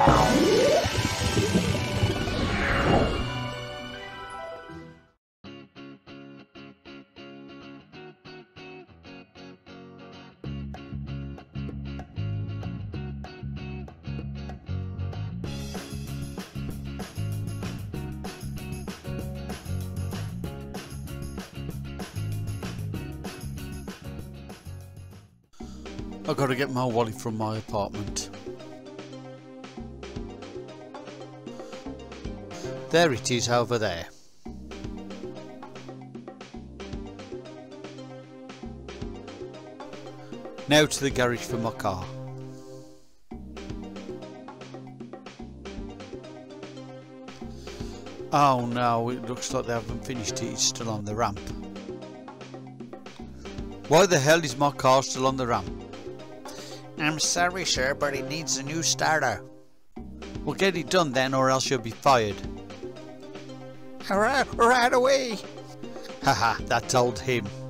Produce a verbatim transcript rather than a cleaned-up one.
I've got to get my wallet from my apartment. There it is over there. Now to the garage for my car. Oh no, it looks like they haven't finished it, it's still on the ramp. Why the hell is my car still on the ramp? I'm sorry sir, but it needs a new starter. Well, get it done then or else you'll be fired. Right, right away. Haha, that told him.